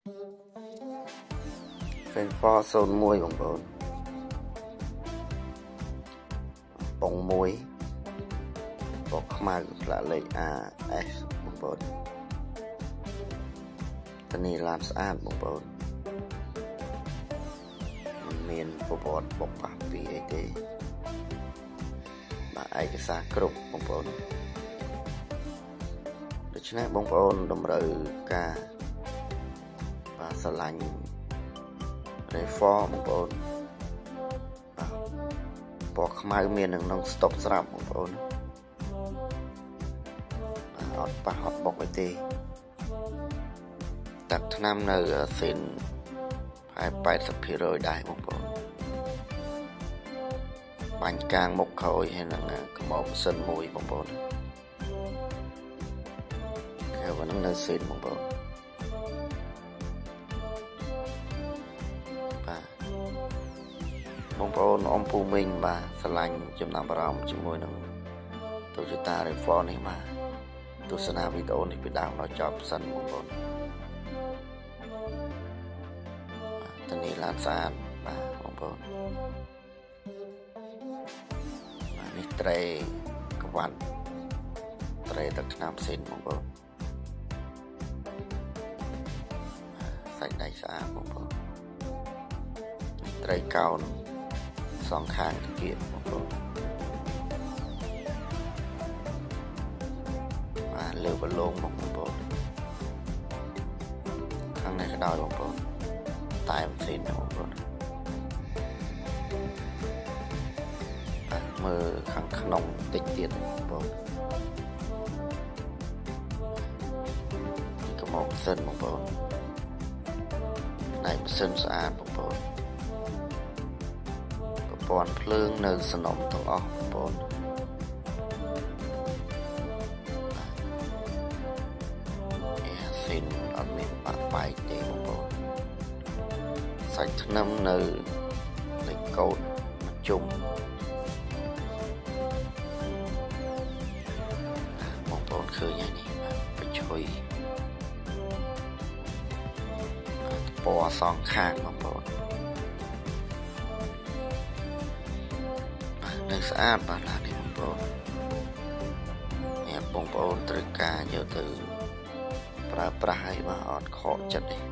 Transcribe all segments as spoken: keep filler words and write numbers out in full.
เป็นฟอโซนมวยของผมปงมวยบอกเข้ามาละเลย R S ของผมตอนนี้ร้านสะอาดของผมมันเมียนปบอดบอกปากปีไอเต้มาไอกษากรุบของผมដូច្នេះបងប្អូនតម្រូវការបាទស្រឡាញ់ reform បងប្អូនពណ៌ខ្មៅមាននៅក្នុងស្តុកស្រាប់បងប្អូនអត់ប៉ះអត់បុកអីទេទឹកថ្នាំនៅស៊ីនហើយ แปดสิบเปอร์เซ็นต์ ដែរបងប្អូនបាញ់កាងមុខក្រោយហើយនឹងខ្មោចម៉ាស៊ីនមួយបងប្អូនគេvẫnនៅស៊ីនបងប្អូនបាទបងប្អូនអ៊ំពូមីងបាទស្រឡាញ់ចំណាប់អារម្មណ៍ជាមួយនឹង Toyota Reform នេះបាទទស្សនាវីដេអូនេះពីដើមដល់ចប់សិនបងប្អូនបាទតានេះឡានស្អាតបាទបងប្អូនបាទនេះត្រេក្វាត់ត្រេទឹកថ្នាំស៊ីនបងប្អូនសាច់ដៃស្អាតបងប្អូនត្រីកោណសងខាងតាគៀកបងប្អូនបាទលើបលងបងប្អូនខាងនេះក៏ដោយបងប្អូនតែម៉ាស៊ីនបងប្អូនបាទមើលខាងក្នុងតិចទៀតបងប្អូនក៏មកម៉ាស៊ីនបងប្អូនដៃម៉ាស៊ីនស្អាតបងប្អូនប្រព័ន្ធភ្លើងនៅសំណុំទាំងអស់បងប្អូនអាស៊ីនអត់មានបាក់បែកទេបងប្អូនសាច់ថ្នាំនៅលេខកូដមកជុំបងប្អូនឃើញហើយនេះបញ្ឈុយពណ៌សងខាងបងប្អូននៅស្អាតបាទឡាននេះបងប្អូនអ្នកបងប្អូនត្រូវការយកទៅប្រើប្រាស់ឲ្យបាទអត់ខកចិត្តទេ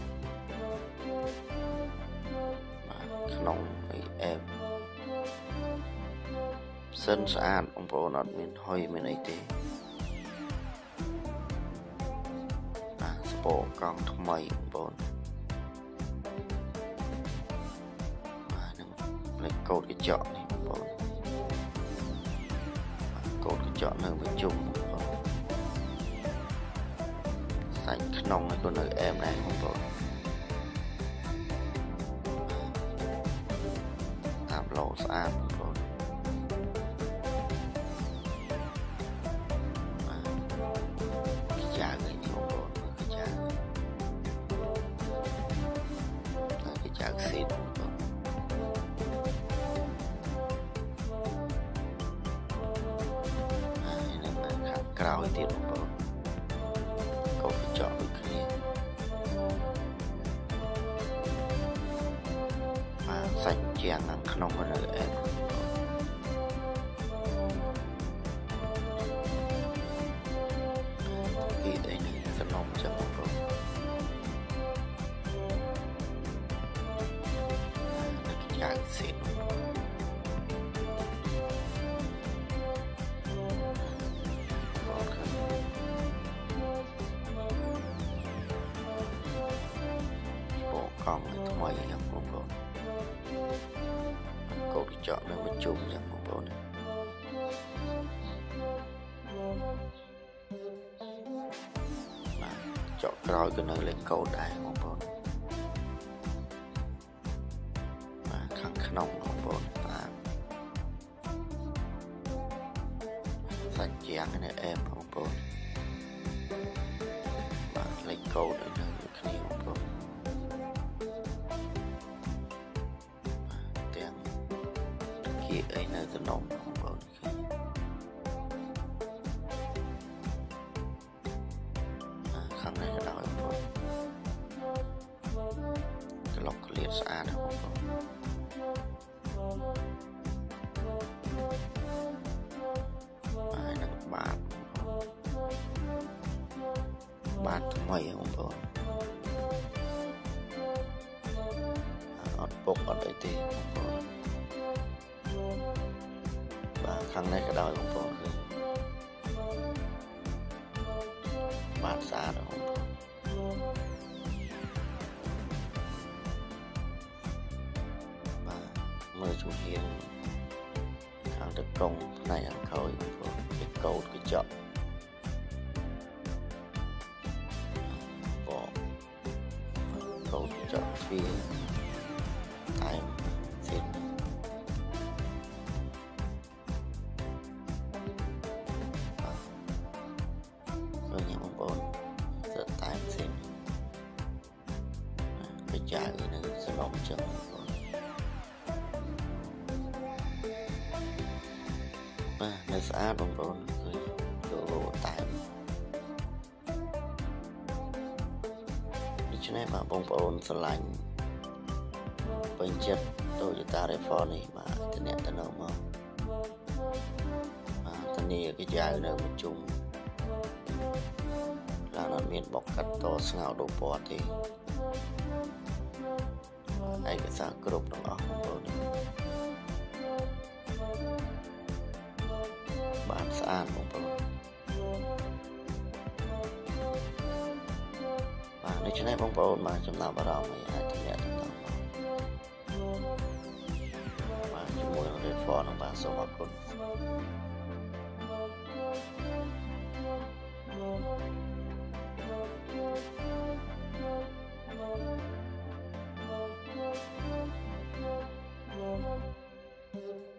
បាទក្នុងអីអែបសិនស្អាតបងប្អូនអត់មានហុយមានអីទេបាទស្ពកង់ថ្មីបងប្អូនបាទនឹងលេខកូដកញ្ចក់នេះបងប្អូនកូដកញ្ចក់នៅមួយជុំបងប្អូនសាច់ក្នុងនេះក៏នៅអែមដែរបងប្អូនតាមឡូស្អាតបងប្អូនបាទចាស់នេះបងប្អូនចាស់ហើយចាស់ស៊ីនបងប្អូនក្រោយទៀតបងប្អូនកូនកញ្ចក់ដូចគ្នាបាទសាច់ជាងខាងក្នុងក៏នៅអែមពីអីនេះសំណុំចឹងបងប្អូននឹងចាក់ស៊ីនកង់ថ្មីយ៉ាងបងប្អូនកូដកញ្ចក់នៅមួយជុំយ៉ាងបងប្អូនបាទចកក្រោយក៏នៅលេខកូដដែរបងប្អូនបាទខាងក្នុងបងប្អូនបាទសាច់ជាងនៅអែមបងប្អូនបាទលេខកូដនៅដូចគ្នាបងប្អូនជាអីនៅសំណុំបងប្អូនខាងនេះក៏ដោយបងប្អូន lọc liệt xa đó không có ai nâng bát bát mày không có ọt bốc ở đây thì không có và khăn này cái đôi không có bát xa đó không có mời chú Hiền kháng được công này ăn khơi của cái cầu cái chợ có cầu chợ phía tại xin rồi nhà ông con giờ tại xin cái trái này sẽ nóng chân nơi xã đồng bồn đồ tại đi chỗ này mà bông bồn sờ lạnh bên chất Toyota rờ phờ này mà tên nhẹ tên nào mà mà tên này cái dài nơi một chung là nó miền bọc cắt to ngào đồ bò thì ai cái xã cơ độc đồng óc bồn bạn saan bông bồn và nếu chỗ này bông bồn mà chúng ta bắt đầu thì ai thì nhẹ chúng ta và chúng môi nó đến phó nó bà số mặc con Thank you.